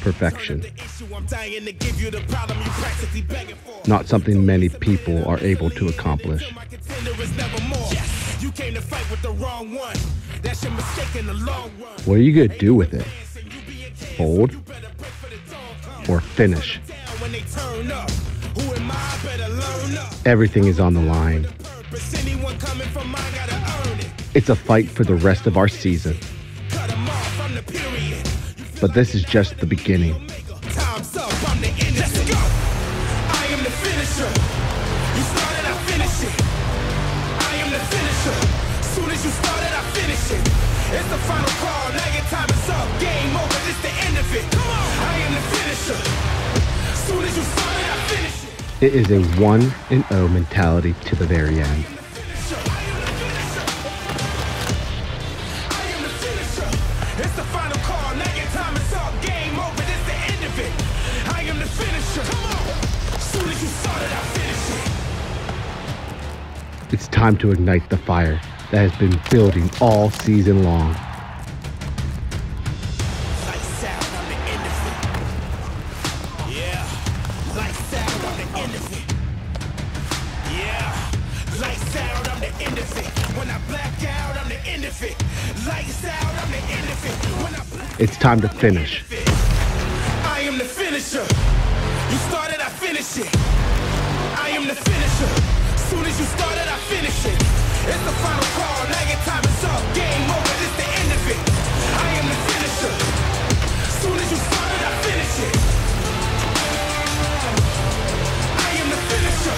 perfection. Not something many people are able to accomplish. What are you going to do with it? Fold or finish? Everything is on the line. It's a fight for the rest of our season. But this is just the beginning. Time's up, I'm the end. Let's go. I am the finisher. You started, I finish it. I am the finisher. Soon as you started, I finish it. It's the final call. Now your time is up. Game over. This the end of it. Come on. I am the finisher. Soon as you started, I finish it. It is a 1-0 mentality to the very end. It's the final call. Now your time is up. Game over. This the end of it. I am the finisher. Come on. Soon as you started, I finish it. It's time to ignite the fire that has been building all season long. Lights out. I'm the end of it. Yeah. Lights out. I'm the end of it. Yeah. Lights out. I'm the end of it. When I black out, I'm the end of it. Lights out. I'm the end of it. When I black It's time to finish. I am the finisher. You started, I finish it. I am the finisher. Soon as you started, I finish it. It's the final call. Now your time is up. Game over. This the end of it. I am the finisher. Soon as you started, I finish it. I am the finisher.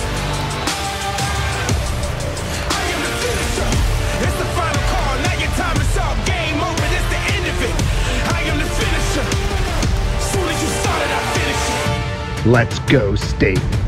I am the finisher. It's the final call. Now your time is up. Game over. This the end of it. I am the finisher. Soon as you started, I finish it. Let's go, State.